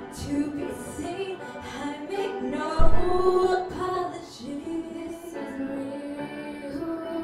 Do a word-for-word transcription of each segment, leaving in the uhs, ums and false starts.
to be seen. I make no apologies. This is me who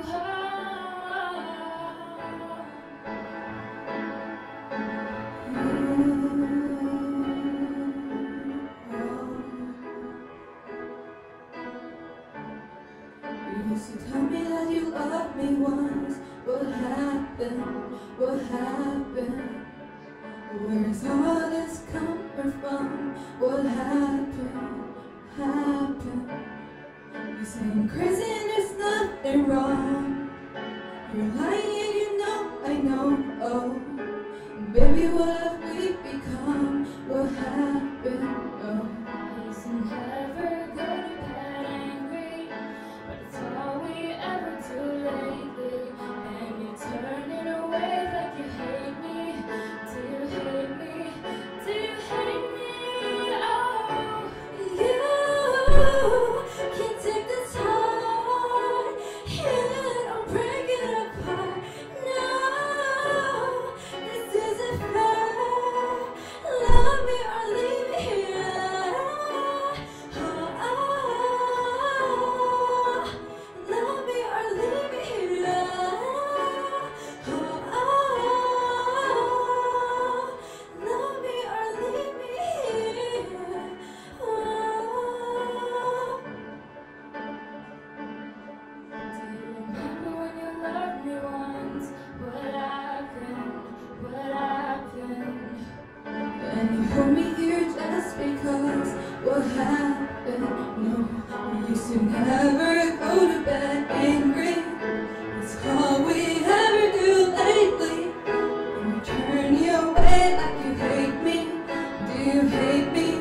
You used to tell me that you loved me once. What happened? What happened? Where's all this coming from? What happened? Happened? You say I'm crazy and there's nothing wrong. You're lying and you know I know. Oh, baby, what have we become? What happened? Oh, Listen, never go to bed angry, but it's all we ever do lately. And you're turning away like you hate me. Do you hate me? Do you hate me? Oh, you can't take this heart. You don't break it apart. No, this isn't fair. Love me or leave me here. Oh, oh, love me or leave me here. Oh, oh, love me or leave me here. Oh. do you remember when you loved me once? What happened? What happened? And you hold me here just because. What happened? No, we used to never go to bed angry. It's all we ever do lately. And you turn me away like you hate me. Do you hate me?